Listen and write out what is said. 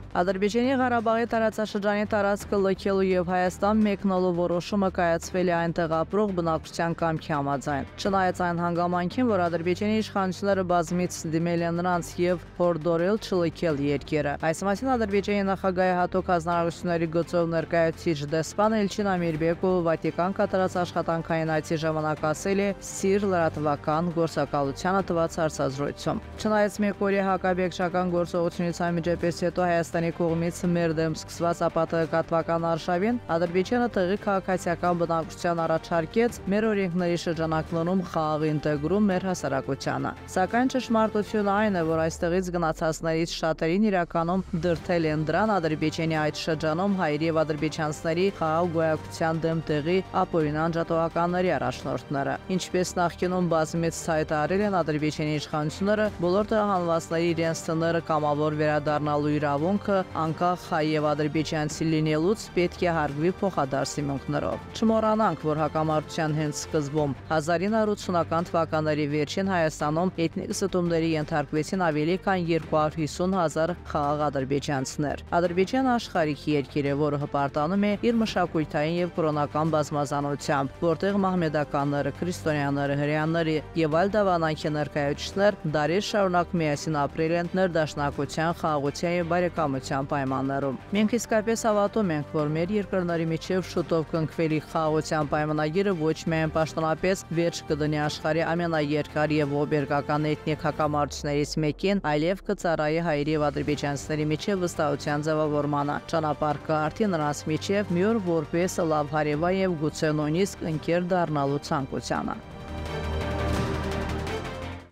Ադրբեջանի Ղարաբաղի տարածաշրջանի տարածքը լքելու եւ Հայաստան մեկնելու որոշումը կայացվել է այնտեղ ապրող բնակչության կամքի համաձայն։ Չնայած այն հանգամանքին, որ Ադրբեջանի իշխանությունները բազմից դիմել են նրանց եւ հորդորել չլքել երկիրը։ Այս մասին Ադրբեջանի նախագահի հատուկ հանձնարարությունների գծով ներկայացուցիչ դեսպան Էլչին Ամիրբեկովը Վատիկան կատարած աշխատանքային այցի ժամանակ ասել է Սիր լրատվական գործակալությանը տված հարցազրույցում։ Չնայած մեկօրյա հակաբեկչական գործողությունից անմիջապես հետո Հայաստանի կողմից մեր դեմ սկսված ապատեգատվական արշավին Ադրբեջանը տեղի քաղաքացիական բնակչության առաջարկեց մեր օրենքների շրջանակներում խաղաղ ինտեգրում մեր հասարակությանը։ Սակայն ճշմարտությունը այն է, որ այստեղից գնացածներից շատերին իրականում դրդել են դրան Ադրբեջանի այդ շրջանում հայերի եւ ադրբեջանցիների խաղաղ գոյակցության դեմ տեղի ապօրին անջատողականների առաջնորդները։ Ինչպես նախկինում բազմից հայտարարել են Ադրբեջանի իշխանությունները, բոլոր տեղահանվածների իրենց տները կամավոր վերադառնալու իրավունքը անկախ հայ եւ ադրբեջանցի լինելուց պետք է հարգվի փոխադարձ հիմունքներով։ Չմոռանանք, որ հակամարտության հենց սկզբում 1980-ական թվականների վերջին Հայաստանում էթնիկ ստումների ենթարկվեցին ավելի քան 250,000 խաղաղ ադրբեջանցիներ։ Ադրբեջանը աշխարհիկ երկիր է, որը հպարտանում է իր մշակութային եւ կրոնական բազմազանությամբ, որտեղ մահմեդականները, քրիստոնյաները, հրեաները եւ այլ դավանանքի ներկայացուցիչներ դարեր շարունակ միասին ապրել են ներդաշնակության, խաղաղության եւ բարեկամության պայմաններում։ Մենք իսկապես հավատում ենք, որ մեր երկրների միջև շուտով կնքվելի խաղաղության պայմանագիրը ոչ միայն պաշտոնապես վերջ կդնի աշխարհի ամենաերկար եւ ողբերգական էթնիկ հակամարտություններից մեկին, այլև կծառայի հայերի եւ ադրբեջանցիների միջև վստահության ձևավորմանը, ճանապարհ կհարթի նրանց միջև մի օր որպես լավ հարևան եւ գուցե նույնիսկ ընկեր դառնալու ցանկությանը։